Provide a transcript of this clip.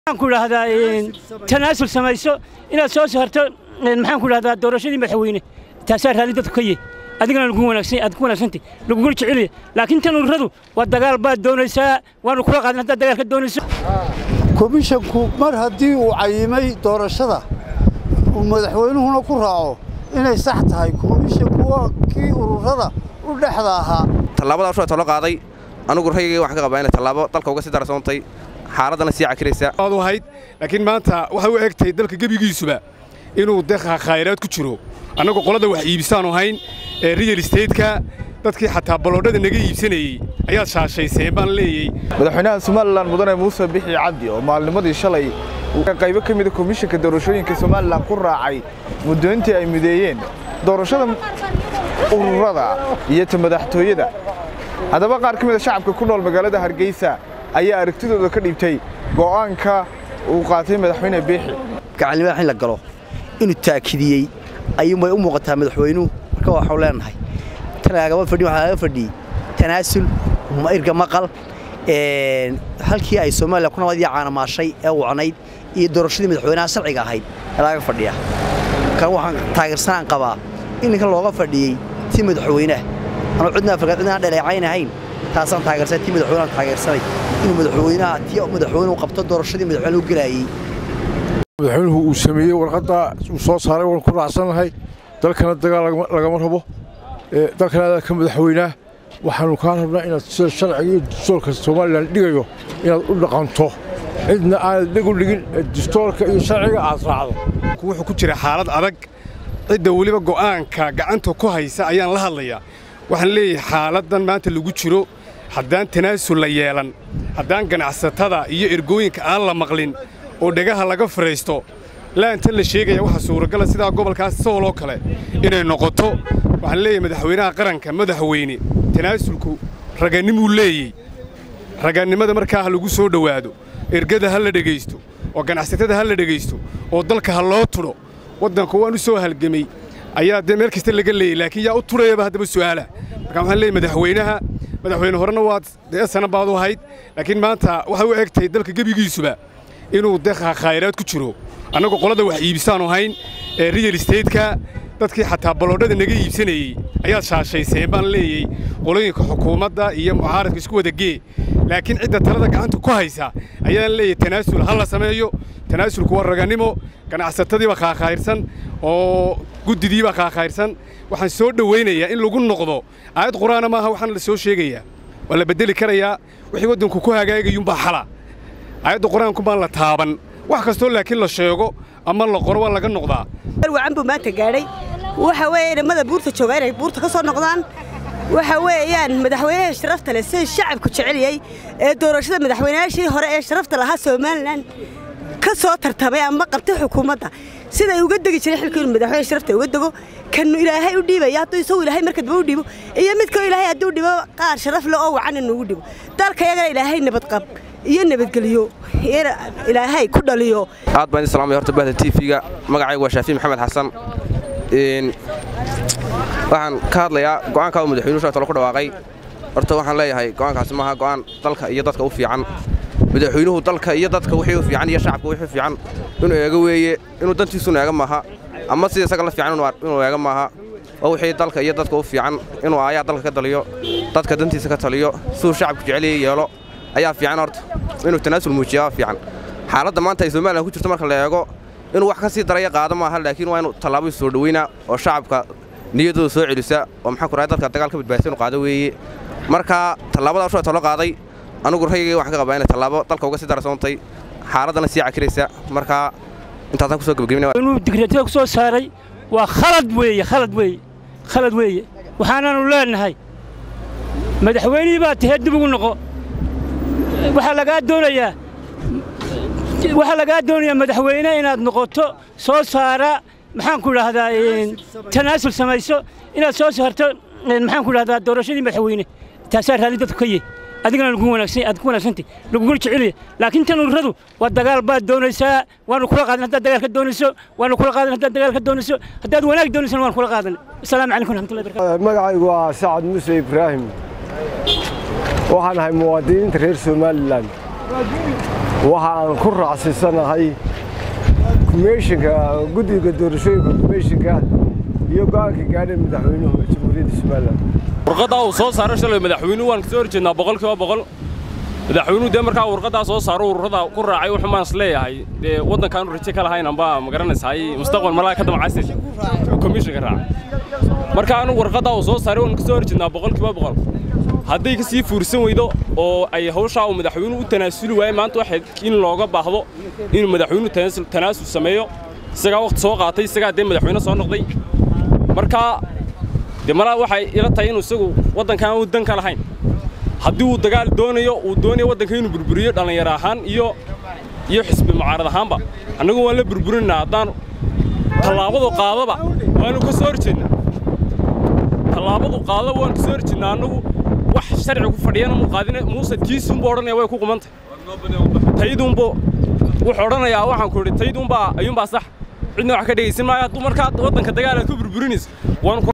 كل هذا تناسل سمايسو إلى سوس هرت محن كل هذا دورشة محوينه تأثير هذه تكية أدينا نقول أدكون سنتي نقول شعلي لكن تنوردو والدجال بعد دونيسا ونقول قادنا الدجال كدونيسا كوميشنكو مر هدي وعيمي دورشة ومدحوينه هنا كراعه إنه صح تهاي كوميشنكو كي ورده ودحضاها طلابة أشوف طلاب قاضي أنا قرر هيجي واحد قبائل طلابة طلق وقصة دراسون طي حارضنا سياق كريسة هذا هيد لكن ما أنت وهو أكتر دلك جبي جيسوا إنه دخل خيرات كتشرو أنا قلت وحي بيسانو هين ريال استيت كا dadkii xataa baloodhada naga iibsanayay ayaa shaashay seebaan leeyay madaxweynaha Soomaaliland mudane Muuse Bixi Cabdi oo maalnimadii shalay uu ka qayb ka mid ah komishanka doorashooyinka Soomaaliland ku raacay muddoontii ay mideeyeen doorashada ururada iyo madaxtooyada hadaba qaar ka mid ah shacabka ku nool magaalada Hargeysa ayaa aragtidooda ka dhibtay go'aanka uu qaatay madaxweyne Bixi gacalnimo xil la galo inuu taakidiyay ayuu u muuqataa madaxweynuhu marka waxa uu leenahay أنا فردي وحنا فردي تناسل وما يرجع مقال هالكي أي سوما لكنا ودي عنا مع شيء أو عنيد يدور شيء من الحوينا سرعة هاي لا فرديه كانوا عن تاجر سان قبا إن كان لغة فردي تيم الحوينا أنا عدنا فقدنا على عين هين تاسان تاجر سان تيم الحوينا تاجر سان إنه مدحوينا تيا مدحوينا وقبض دور شيء من الحلو قلاي مدحوينه وسميه ورقة وصوص هاي والكل عصام هاي ده كان الدجال لقمرهبه dalkan aad ka madaxweynaha waxaanu ka rabnaa inaad sida sharciga dastuurka Soomaaliland dhigayo inaad u dhaqanto cidna aan dhigu dhigin dastuurka iyo sharciga aad raacdo wuxuu ku jira xaalad adag cidda waliba go'aanka gacanta ku haysa ayaan la hadlayaa waxaan leeyahay xaaladan maanta lagu jiro haddaan tanaasul la yeelan haddaan ganacsatada iyo ergooyinka aan la maqlin oo dhagaha laga fariisto la inta la sheegaya waxa suuragal ah sida gobolkaas Soolo kale inay noqoto waxaan leeyahay madaxweynaha qaranka madaxweyne tanaasulku raganimo leeyay raganimada markaa lagu soo dhawaado ergada hal la dhageysto oo ganacsatada hal la dhageysto oo dalka hal loo turo wadanku waan u soo halgamay ayaa meel kasta laga leeyay laakiin yaa u turayaba hadaba su'aala marka waxaan leeyahay madaxweyne horena waa sana baad u hayd laakiin maanta waxa uu egtay dalka gabigiisuba inuu dakhal khayraad ku jiro anagu qolada wax iibisaan oo hayn real estate ka dadkii xataa baloodhada naga iibsanayay ayaa shaashay seebaan leeyay qolooyinka xukuumadda iyo mucaaradka isku wada gee laakiin cidda talada gacanta ku haysa ayaa leeyay tanaasul hal la sameeyo tanaasulku waa raganimo ganacsatadiiba qaaqayrsan oo gudidiiba qaaqayrsan waxaan soo dhaweynayaa in lagu noqdo aayad quraana maaha waxaan la soo sheegayaa wala bedeli karayaa wixii wadanku ku hagaagayun baa xala aayadda quraanku baan la taaban wax kasto laakiin la sheego ama la qoro waa laga noqdaa wacan buu maanta gaaray waxa weeye inamada buurta jooga inay buurta ka soo noqdaan waxa weeyaan madaxweynaha sharafta leh si shacabku jeceliyay ee doorashada madaxweynayaashii hore ee sharafta lahaa Soomaaliland ka soo tartamay ama qabtay xukuumadda sida ay uga dagi jiray xilkii madaxweynaha sharafta uga dago kan ilaahay u dhiibay haddii soo ilaahay markad buu dhiibo iyo midka ilaahay haddii dhiibo qaar sharaf leh oo wacan inuu dhiibo dalka yaga ilaahay nabad qab iyo nabadgeliyo ilaahay ku dhaliyo aad baan salaamay horta bahda TV-ga magacaygu waa Shaafi Maxamed Xasan waxaan ka hadlayaa go'aanka madaxweynuhu shalay ku dhawaaqay horta waxaan leeyahay go'aankaasi maaha go'aan dalka iyo dadka u fiican madaxweynuhu dalka iyo dadka wixii u fiican iyo shacabka wixii u fiican inuu eega weeye inuu dantiisu eega maaha ama sida isaga la fiican inuu eega maaha oo wixii dalka iyo dadka u fiican inuu ayaa dalka ka daliyo dadka dantiisa ka taliyo suu shacabku jecel yeelo ayaa fiican horta inuu tanaasul muujiyo fiican xaaladda maanta ay Soomaaliland ku jirto marka la eego inuu wax ka sii daraya qaado maaha laakiin waa inuu talaabo soo dhaweynaa oo shacabka niyadooda soo celisa oo maxaa ku raadadka dagaalka badbaadin qaado weeye marka talaabada soo talo qaaday anigu rayigay wax ka qabaynaa talaabo dalka uga sii darasoontay xaaladana sii cakiraysa marka intaas ku soo gabagabeynaa inuu digreeto ku soo saaray waa khalad weeye waxaananu leenahay madaxweynihii baa tahay dib ugu noqo waxa laga doonayaa madaxweyne inaad noqoto soo saara maxaan ku raahdaa tanaasul samayso inaad soo saarto maxaan ku raahdaa doorashadii madaxweyne taasaa raali dadku ka yahay adigana lagu wanaagsanti lagu jeceliyo laakiin tan ururadu waa dagaal baad doonaysaa waanu kula qaadan haddaad dagaal ka doonayso waanu kula qaadan haddaad dagaal ka doonayso haddaad wanaag doonayso waanu kula qaadan assalaamu calaykum waraxmatullahi wabarakaatu magacaygu waa Sacad Muuse Ibrahim waxaan ahay muwaadiniinta reer Soomaaliland waxaan ku raacsanahay komishanka guddiga doorashooyinka komishanka iyo go'aanka gaadhay madaxweynuhu jamhuuriyadda Soomaaliland warqadda uu soo saaray shalay madaxweynuhu waan ka soo horjeednaa 100% madaxweynuhu de markaa warqadda soo saaro ururada ku raacay wuxuu maan isleeyahay waddankan uu rajo ka lahayn amba ma garanaysaa mustaqbal malaha ka damacaysan komishanka raac marka anu warqadda uu soo saaray waan ka soo horjeednaa 100% hadday ka sii fuursan weydo oo ay hawsha uu madaxweynuhu u tanaasuli waayay maanta waxa in looga baahdo in madaxweynuhu tanaasul sameeyo isaga waqti soo qaatay isaga de madaxweynuhu soo noqday marka de malaha waxay ila tahay inuu isagu waddankan uu dan ka lahayn haddii uu dagaal doonayo waddanka inuu burburiyo dhalinyaro ahaan iyo xisbi mucaarad ahaanba annagu waan la burburinaa haddaan tallaabadu qaadaba waanu ka soo horjeednaa tallaabadu qaadaba waan ka soo horjeednaa annagu wax sharci ku fadhiyana muuse tiisuunba odhanaya way ku qumantay tayduunba wuxuu odhanayaa waxaan ku idhi tayduunbaa ayuunbaa sax cidna wax ka dhegaysan maayo hadduu markaa waddanka dagaal aad ku burburinayso